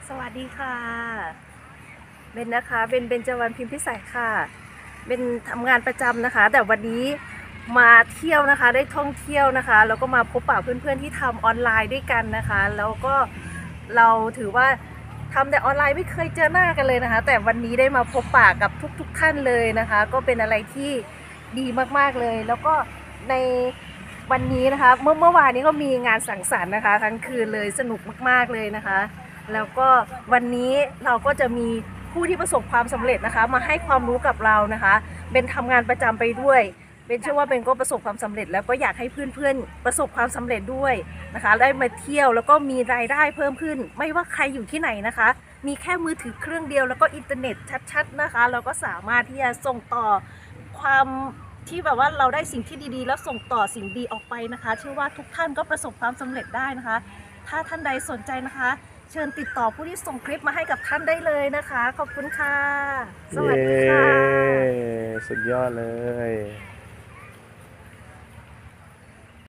สวัสดีค่ะเบนนะคะเป็นเบญจวรรณพิมพิสัยค่ะเป็นทำงานประจำนะคะแต่วันนี้มาเที่ยวนะคะได้ท่องเที่ยวนะคะแล้วก็มาพบปะเพื่อนๆที่ทำออนไลน์ด้วยกันนะคะแล้วก็เราถือว่าทำแต่ออนไลน์ไม่เคยเจอหน้ากันเลยนะคะแต่วันนี้ได้มาพบปะกับทุกๆท่านเลยนะคะก็เป็นอะไรที่ดีมากๆเลยแล้วก็ในวันนี้นะคะเมื่อวานนี้ก็มีงานสังสรรค์นะคะทั้งคืนเลยสนุกมากๆเลยนะคะ แล้วก็วันนี้เราก็จะมีผู้ที่ประสบความสำเร็จนะคะมาให้ความรู้กับเรานะคะเป็นทำงานประจำไปด้วยเป็นเชื่อว่าเป็นก็ประสบความสำเร็จแล้วก็อยากให้เพื่อนๆประสบความสำเร็จด้วยนะคะได้มาเที่ยวแล้วก็มีรายได้เพิ่มขึ้นไม่ว่าใครอยู่ที่ไหนนะคะมีแค่มือถือเครื่องเดียวแล้วก็อินเทอร์เน็ตชัดๆนะคะเราก็สามารถที่จะส่งต่อความที่แบบว่าเราได้สิ่งที่ดีๆแล้วส่งต่อสิ่งดีออกไปนะคะเชื่อว่าทุกท่านก็ประสบความสำเร็จได้นะคะถ้าท่านใดสนใจนะคะเชิญติดต่อผู้ที่ส่งคลิปมาให้กับท่านได้เลยนะคะขอบคุณค่ะสวัสเย้ดีค่ะสุดยอดเลย